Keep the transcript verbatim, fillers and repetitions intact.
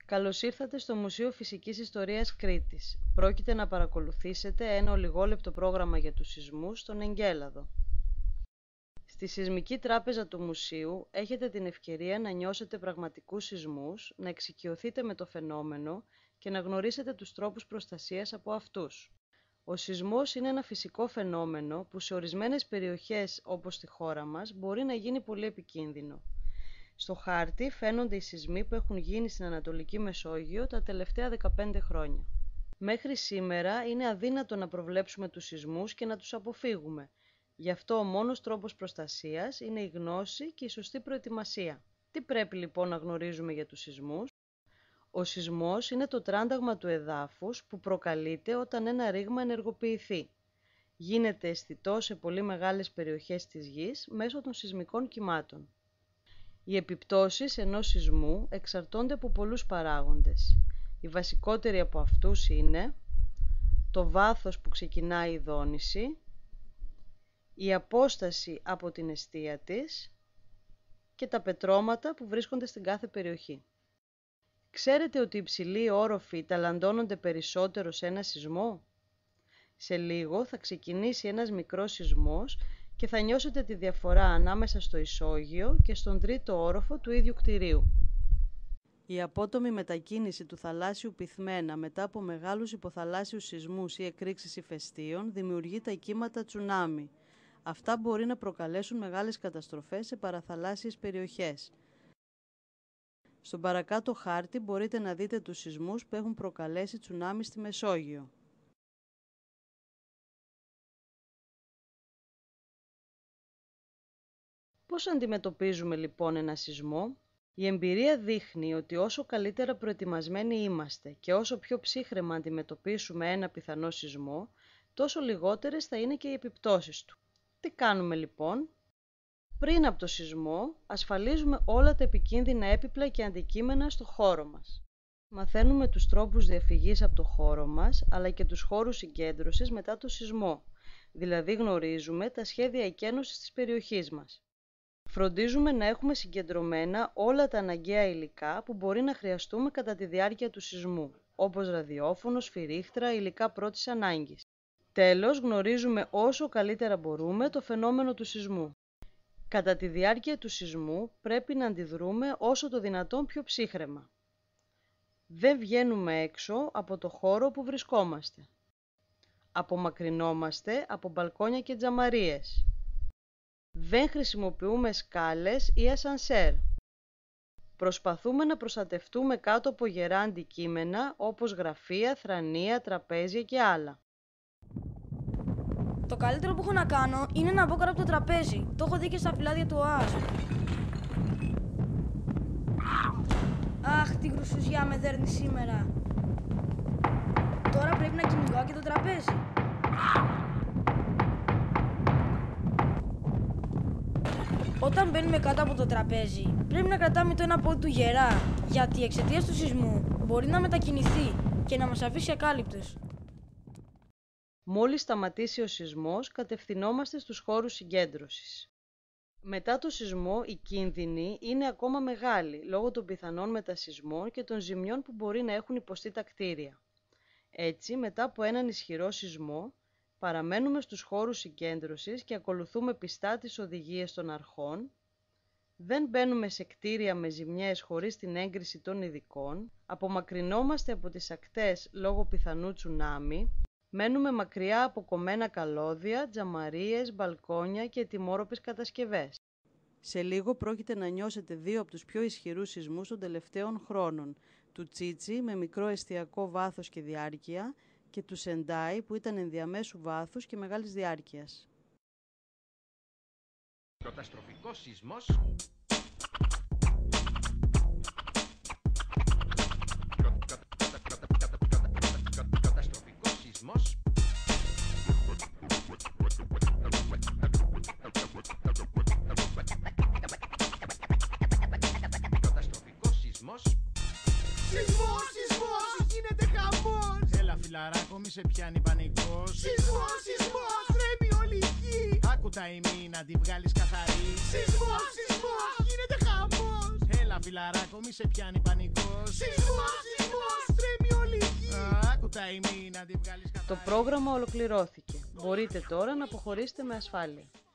Καλώς ήρθατε στο Μουσείο Φυσικής Ιστορίας Κρήτης. Πρόκειται να παρακολουθήσετε ένα ολιγόλεπτο πρόγραμμα για τους σεισμούς στον Εγκέλαδο. Στη Σεισμική Τράπεζα του Μουσείου έχετε την ευκαιρία να νιώσετε πραγματικούς σεισμούς, να εξοικειωθείτε με το φαινόμενο και να γνωρίσετε τους τρόπους προστασίας από αυτούς. Ο σεισμός είναι ένα φυσικό φαινόμενο που σε ορισμένες περιοχές όπως στη χώρα μας μπορεί να γίνει πολύ επικίνδυνο. Στο χάρτη φαίνονται οι σεισμοί που έχουν γίνει στην Ανατολική Μεσόγειο τα τελευταία δεκαπέντε χρόνια. Μέχρι σήμερα είναι αδύνατο να προβλέψουμε τους σεισμούς και να τους αποφύγουμε. Γι' αυτό ο μόνος τρόπος προστασίας είναι η γνώση και η σωστή προετοιμασία. Τι πρέπει λοιπόν να γνωρίζουμε για τους σεισμούς? Ο σεισμός είναι το τράνταγμα του εδάφους που προκαλείται όταν ένα ρήγμα ενεργοποιηθεί. Γίνεται αισθητό σε πολύ μεγάλες περιοχές της γης μέσω των σεισμικών κυμάτων. Οι επιπτώσεις ενός σεισμού εξαρτώνται από πολλούς παράγοντες. Οι βασικότεροι από αυτούς είναι το βάθος που ξεκινάει η δόνηση, η απόσταση από την εστία της και τα πετρώματα που βρίσκονται στην κάθε περιοχή. Ξέρετε ότι οι υψηλοί όροφοι ταλαντώνονται περισσότερο σε ένα σεισμό? Σε λίγο θα ξεκινήσει ένας μικρός σεισμός και θα νιώσετε τη διαφορά ανάμεσα στο ισόγειο και στον τρίτο όροφο του ίδιου κτηρίου. Η απότομη μετακίνηση του θαλάσσιου πυθμένα μετά από μεγάλους υποθαλάσσιους σεισμούς ή εκρήξεις ηφαιστείων δημιουργεί τα κύματα τσουνάμι. Αυτά μπορεί να προκαλέσουν μεγάλες καταστροφές σε παραθαλάσσιες περιοχές. Στον παρακάτω χάρτη μπορείτε να δείτε τους σεισμούς που έχουν προκαλέσει τσουνάμι στη Μεσόγειο. Πώς αντιμετωπίζουμε λοιπόν ένα σεισμό? Η εμπειρία δείχνει ότι όσο καλύτερα προετοιμασμένοι είμαστε και όσο πιο ψύχραιμα αντιμετωπίσουμε ένα πιθανό σεισμό, τόσο λιγότερες θα είναι και οι επιπτώσεις του. Τι κάνουμε λοιπόν? Πριν από το σεισμό, ασφαλίζουμε όλα τα επικίνδυνα έπιπλα και αντικείμενα στο χώρο μας. Μαθαίνουμε τους τρόπους διαφυγής από το χώρο μας, αλλά και τους χώρους συγκέντρωσης μετά το σεισμό, δηλαδή γνωρίζουμε τα σχέδια εκένωσης της περιοχής μας. Φροντίζουμε να έχουμε συγκεντρωμένα όλα τα αναγκαία υλικά που μπορεί να χρειαστούμε κατά τη διάρκεια του σεισμού, όπως ραδιόφωνο, σφυρίχτρα, υλικά πρώτης ανάγκης. Τέλος, γνωρίζουμε όσο καλύτερα μπορούμε το φαινόμενο του σεισμού. Κατά τη διάρκεια του σεισμού πρέπει να αντιδρούμε όσο το δυνατόν πιο ψύχραιμα. Δεν βγαίνουμε έξω από το χώρο που βρισκόμαστε. Απομακρυνόμαστε από μπαλκόνια και τζαμαρίες. Δεν χρησιμοποιούμε σκάλες ή ασανσέρ. Προσπαθούμε να προστατευτούμε κάτω από γερά αντικείμενα όπως γραφεία, θρανία, τραπέζια και άλλα. Το καλύτερο που έχω να κάνω είναι να μπω κάτω από το τραπέζι. Το έχω δει και στα φυλάδια του ΟΑΣ. Αχ, τι γρουσουζιά με δέρνει σήμερα. Τώρα πρέπει να κυνηγάω και το τραπέζι. Όταν μπαίνουμε κάτω από το τραπέζι, πρέπει να κρατάμε το ένα πόδι του γερά, γιατί εξαιτίας του σεισμού μπορεί να μετακινηθεί και να μας αφήσει ακάλυπτους. Μόλις σταματήσει ο σεισμός, κατευθυνόμαστε στους χώρους συγκέντρωσης. Μετά το σεισμό, οι κίνδυνοι είναι ακόμα μεγάλοι, λόγω των πιθανών μετασεισμών και των ζημιών που μπορεί να έχουν υποστεί τα κτίρια. Έτσι, μετά από έναν ισχυρό σεισμό, παραμένουμε στους χώρους συγκέντρωσης και ακολουθούμε πιστά τις οδηγίες των αρχών, δεν μπαίνουμε σε κτίρια με ζημιές χωρίς την έγκριση των ειδικών, απομακρυνόμαστε από τις ακτές λόγω πιθανού τσουνάμι, μένουμε μακριά από κομμένα καλώδια, τζαμαρίες, μπαλκόνια και τιμόρροπες κατασκευές. Σε λίγο πρόκειται να νιώσετε δύο από τους πιο ισχυρούς σεισμούς των τελευταίων χρόνων, του Τσίτσι με μικρό εστιακό βάθος και διάρκεια και του Σεντάι που ήταν ενδιαμέσου βάθους και μεγάλης διάρκειας. Καταστροφικός σεισμός. Καταστροφικός σεισμός. Καταστροφικός σεισμός. Σεισμός, σεισμός, γίνεται χαμός. Έλα φιλαράκο, μη σε πιάνει πανικός. Σεισμός, σεισμός, τρέμει όλη η γη. Άκου τα ημί να τη βγάλεις καθαρή. Σεισμός, σεισμός, γίνεται χαμός. Έλα Έλα φιλαράκο μη σε πιάνει πανικός. Σεισμός, σεισμός, τρέμει όλη η γη. Άκου τα ημί να τη βγάλεις κατά. Το πρόγραμμα ολοκληρώθηκε. Μπορείτε τώρα να αποχωρήσετε με ασφάλεια.